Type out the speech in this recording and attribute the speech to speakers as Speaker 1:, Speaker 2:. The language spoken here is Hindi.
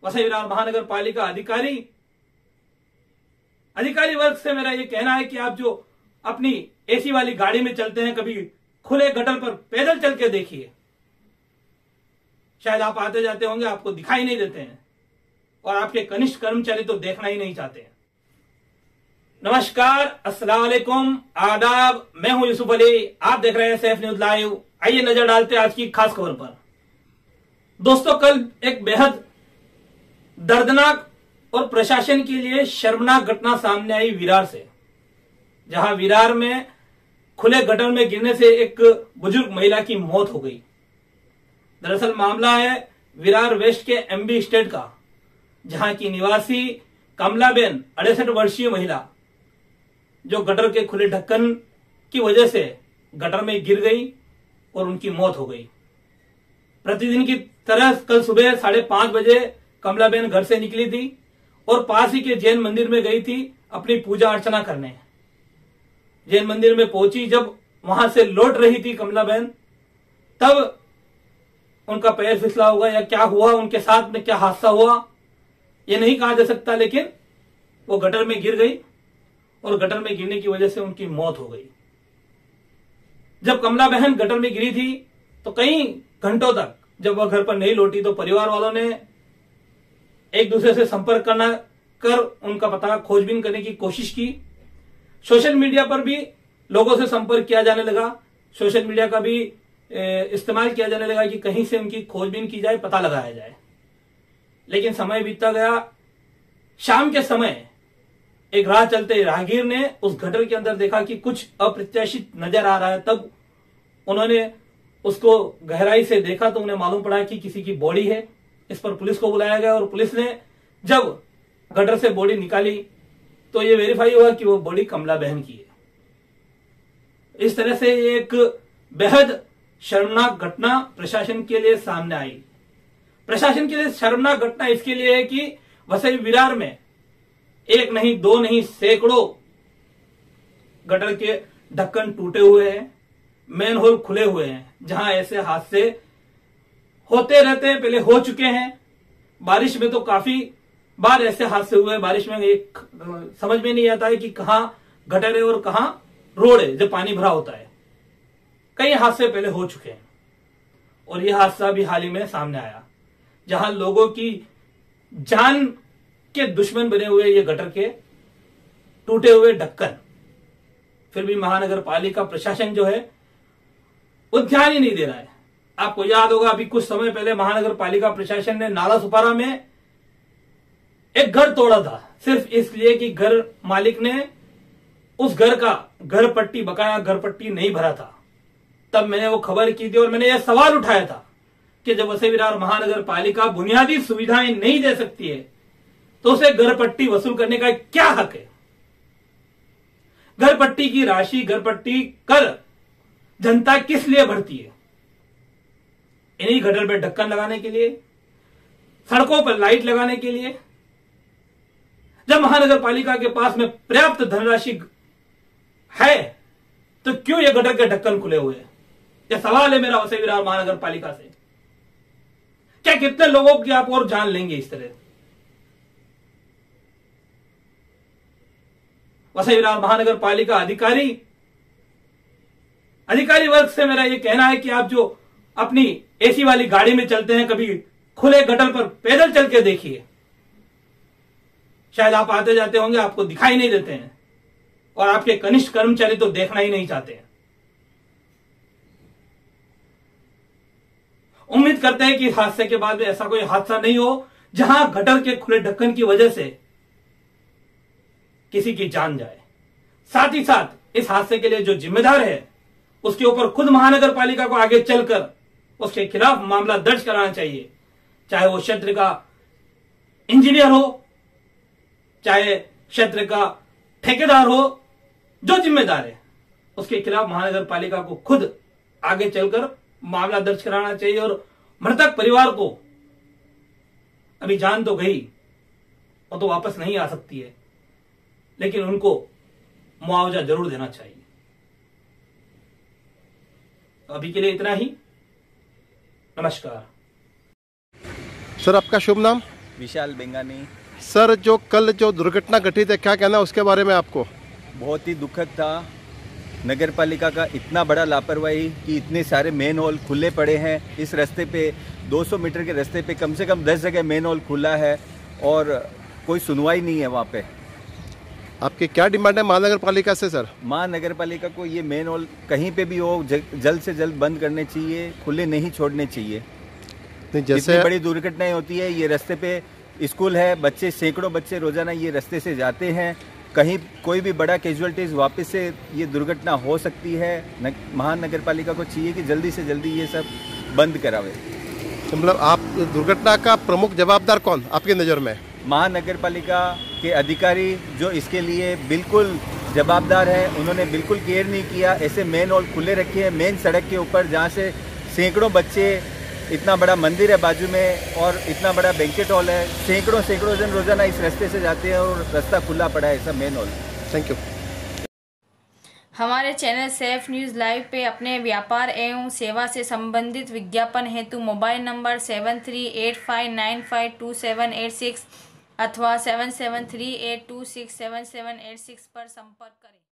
Speaker 1: वसई विरार महानगर पालिका अधिकारी वर्ग से मेरा ये कहना है कि आप जो अपनी एसी वाली गाड़ी में चलते हैं, कभी खुले गटर पर पैदल चल के देखिए। शायद आप आते जाते होंगे, आपको दिखाई नहीं देते हैं और आपके कनिष्ठ कर्मचारी तो देखना ही नहीं चाहते हैं। नमस्कार, अस्सलाम वालेकुम, आदाब। मैं हूं यूसुफ अली, आप देख रहे हैं सैफ न्यूज लाइव। आइए नजर डालते हैं आज की खास खबर पर। दोस्तों, कल एक बेहद दर्दनाक और प्रशासन के लिए शर्मनाक घटना सामने आई विरार से, जहां विरार में खुले गटर में गिरने से एक बुजुर्ग महिला की मौत हो गई। दरअसल मामला है विरार वेस्ट के एमबी स्टेट का, जहां की निवासी कमलाबेन 68 वर्षीय महिला जो गटर के खुले ढक्कन की वजह से गटर में गिर गई और उनकी मौत हो गई। प्रतिदिन की तरह कल सुबह 5:30 बजे कमलाबेन घर से निकली थी और पास ही के जैन मंदिर में गई थी अपनी पूजा अर्चना करने। जैन मंदिर में पहुंची, जब वहां से लौट रही थी कमलाबेन, तब उनका पैर फिसला होगा या क्या हुआ, उनके साथ में क्या हादसा हुआ ये नहीं कहा जा सकता, लेकिन वो गटर में गिर गई और गटर में गिरने की वजह से उनकी मौत हो गई। जब कमला बहन गटर में गिरी थी तो कई घंटों तक जब वह घर पर नहीं लौटी तो परिवार वालों ने एक दूसरे से संपर्क कर उनका पता खोजबीन करने की कोशिश की। सोशल मीडिया पर भी लोगों से संपर्क किया जाने लगा, सोशल मीडिया का भी इस्तेमाल किया जाने लगा कि कहीं से उनकी खोजबीन की जाए, पता लगाया जाए। लेकिन समय बीतता गया। शाम के समय एक राह चलते राहगीर ने उस गटर के अंदर देखा कि कुछ अप्रत्याशित नजर आ रहा है। तब उन्होंने उसको गहराई से देखा तो उन्हें मालूम पड़ा कि किसी की बॉडी है। इस पर पुलिस को बुलाया गया और पुलिस ने जब गटर से बॉडी निकाली तो ये वेरीफाई हुआ कि वो बॉडी कमला बहन की है। इस तरह से एक बेहद शर्मनाक घटना प्रशासन के लिए सामने आई। प्रशासन के लिए शर्मनाक घटना इसके लिए है कि वसई विरार में एक नहीं, दो नहीं, सैकड़ों गटर के ढक्कन टूटे हुए हैं, मेन होल खुले हुए हैं, जहां ऐसे हादसे होते रहते हैं, पहले हो चुके हैं। बारिश में तो काफी बार ऐसे हादसे हुए हैं। बारिश में एक समझ में नहीं आता है कि कहां गटर है और कहां रोड है जब पानी भरा होता है। कई हादसे पहले हो चुके हैं और यह हादसा भी हाल ही में सामने आया, जहां लोगों की जान के दुश्मन बने हुए ये गटर के टूटे हुए ढक्कन। फिर भी महानगर पालिका प्रशासन जो है वो ध्यान ही नहीं दे रहा है। आपको याद होगा, अभी कुछ समय पहले महानगर पालिका प्रशासन ने नाला सुपारा में एक घर तोड़ा था, सिर्फ इसलिए कि घर मालिक ने उस घर का घर पट्टी बकाया घर पट्टी नहीं भरा था। तब मैंने वो खबर की थी और मैंने यह सवाल उठाया था कि जब वसई विरार महानगर पालिका बुनियादी सुविधाएं नहीं दे सकती है तो उसे घर पट्टी वसूल करने का क्या हक है? घर पट्टी की राशि, घर पट्टी कर जनता किस लिए भरती है? इन्हीं गटर पे ढक्कन लगाने के लिए, सड़कों पर लाइट लगाने के लिए। जब महानगर पालिका के पास में पर्याप्त धनराशि है तो क्यों ये गटर के ढक्कन खुले हुए हैं? यह सवाल है मेरा वसई विरार महानगर पालिका से। क्या कितने लोगों की आप और जान लेंगे इस तरह? वसई विरार महानगर पालिका अधिकारी वर्ग से मेरा यह कहना है कि आप जो अपनी एसी वाली गाड़ी में चलते हैं, कभी खुले गटर पर पैदल चल के देखिए। शायद आप आते जाते होंगे, आपको दिखाई नहीं देते हैं और आपके कनिष्ठ कर्मचारी तो देखना ही नहीं चाहते हैं। उम्मीद करते हैं कि इस हादसे के बाद भी ऐसा कोई हादसा नहीं हो जहां गटर के खुले ढक्कन की वजह से किसी की जान जाए। साथ ही साथ इस हादसे के लिए जो जिम्मेदार है उसके ऊपर खुद महानगर पालिका को आगे चलकर उसके खिलाफ मामला दर्ज कराना चाहिए, चाहे वो क्षेत्र का इंजीनियर हो, चाहे क्षेत्र का ठेकेदार हो। जो जिम्मेदार है उसके खिलाफ महानगर पालिका को खुद आगे चलकर मामला दर्ज कराना चाहिए और मृतक परिवार को, अभी जान तो गई, वो तो वापस नहीं आ सकती है, लेकिन उनको मुआवजा जरूर देना चाहिए। अभी के लिए इतना ही। नमस्कार।
Speaker 2: सर, आपका शुभ नाम? विशाल बेंगानी।
Speaker 3: सर, जो कल जो दुर्घटना घटित है, क्या कहना है उसके बारे में आपको?
Speaker 2: बहुत ही दुखद था। नगर पालिका का इतना बड़ा लापरवाही कि इतने सारे मेन होल खुले पड़े हैं। इस रास्ते पे 200 मीटर के रास्ते पे कम से कम 10 जगह मेन होल खुला है और कोई सुनवाई नहीं है वहाँ पे।
Speaker 3: आपकी क्या डिमांड है महानगर पालिका से सर?
Speaker 2: महानगर पालिका को ये मेन होल कहीं पे भी हो जल्द से जल्द बंद करने चाहिए, खुले नहीं छोड़ने चाहिए।
Speaker 3: नहीं, जैसे
Speaker 2: बड़ी दुर्घटनाएं होती है। ये रास्ते पे स्कूल है, बच्चे सैकड़ों बच्चे रोजाना ये रास्ते से जाते हैं। कहीं कोई भी बड़ा कैजुअलिटीज वापस से ये दुर्घटना हो सकती है। महानगर पालिका को चाहिए कि जल्दी से जल्दी ये सब बंद करावे।
Speaker 3: मतलब आप दुर्घटना का प्रमुख जवाबदार कौन आपकी नज़र में?
Speaker 2: महानगर पालिका के अधिकारी जो इसके लिए बिल्कुल जवाबदार है, उन्होंने बिल्कुल केयर नहीं किया। ऐसे मेन हॉल खुले रखे हैं मेन सड़क के ऊपर, जहाँ से सैकड़ों बच्चे, इतना बड़ा मंदिर है बाजू में और इतना बड़ा बैंकेट हॉल है, सैकड़ों जन रोजाना इस रास्ते से जाते हैं और रास्ता खुला पड़ा है, ऐसा मेन हॉल।
Speaker 3: Thank you.
Speaker 4: हमारे चैनल सेफ न्यूज़ लाइव पे अपने व्यापार एवं सेवा से संबंधित विज्ञापन हेतु मोबाइल नंबर 7385952786 अथवा 7738267786 पर संपर्क करें।